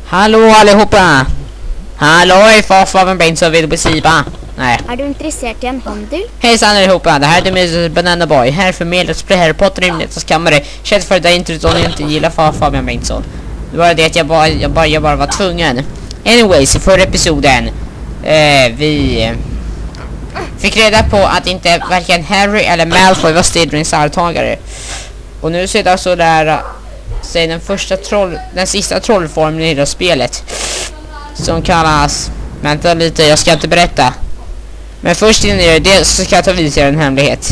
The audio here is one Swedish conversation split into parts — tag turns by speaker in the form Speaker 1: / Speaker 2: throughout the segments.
Speaker 1: Hallå allihopa! Hallå, Fabian Bengtsson vill besiva. Nej.
Speaker 2: Är du intresserad i en handel?
Speaker 1: Hejsan allihopa, det här är Mr. Banana Boy. Här förmedlas på Harry Potter i Rimlighetens kammare. Känt för det där introt om jag inte gillar Fabian Bengtsson. Det var det att jag bara var tvungen. Anyways, i förra episoden vi fick reda på att inte varken Harry eller Malfoy var Slytherins arvtagare. Och nu ser det så där säg den sista trollformen i hela spelet som kallas, vänta lite, jag ska inte berätta, men först innan jag gör det så ska jag ta vidare en hemlighet.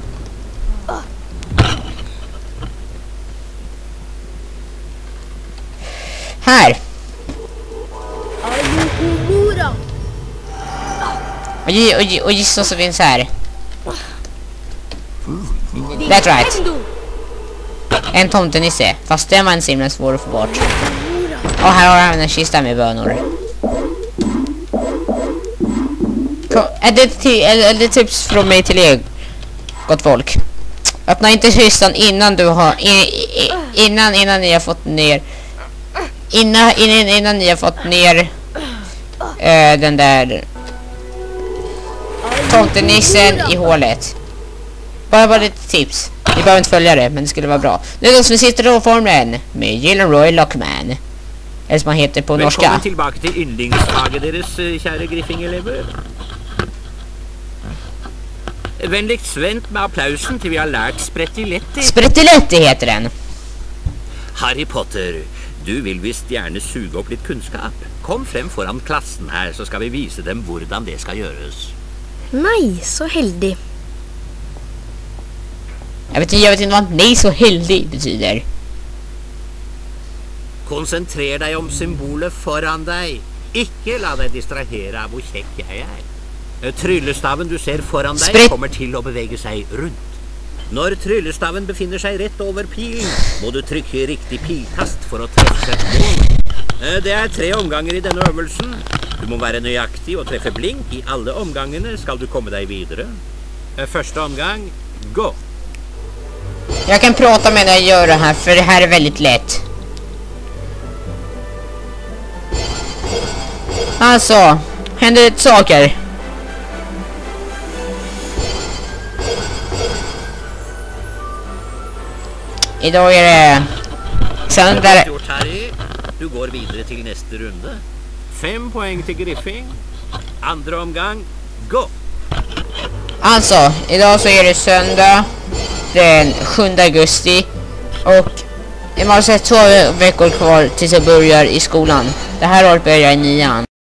Speaker 1: Här och gissa vad som finns här. That's right. En tomtenisse, fast det var en simlen svår att få bort. Och här har han en kista med bönor. Är det tips från mig till er, gott folk? Öppna inte kistan innan du har innan ni har fått ner innan ni har fått ner den där tomtenissen i hålet. Bara lite tips. Ni behöver inte följa det, men det skulle vara bra. Nu är det som sitter då formen med Gilderoy Lockman. Eller som han heter på norska.
Speaker 3: Välkommen tillbaka till yndlingsfaget deras kära Griffing-elever. Vänligt svänt med applausen till vi har lärt Sprettiletti.
Speaker 1: Sprettiletti heter den.
Speaker 3: Harry Potter, du vill visst gärna suga upp lite kunskap. Kom fram foran klassen här så ska vi visa dem hurdan det ska göras.
Speaker 2: Nej, så heldig.
Speaker 1: Jag vet inte vad nej så heldig betyder.
Speaker 3: Koncentrera dig om symboler foran dig. Icke la dig distrahera av hur käck jag är. Tryllestaven du ser foran dig kommer till att beväga sig runt. När tryllestaven befinner sig rätt över pilen må du trycka i riktig pilkast för att träffa ett mål. Det är 3 omgångar i den övelsen. Du må vara nöjaktig och träffa blink i alla omgångarna ska du komma dig vidare. Första omgång, gå!
Speaker 1: Jag kan prata med när jag gör det här, för det här är väldigt lätt. Alltså, händer det saker. Idag är det söndag.
Speaker 3: Du går vidare till nästa runda. 5 poäng till Griffing. Andra omgång, gå!
Speaker 1: Alltså, idag så är det söndag den 7 augusti och jag har sett 2 veckor kvar tills jag börjar i skolan. Det här året börjar jag i 9:an.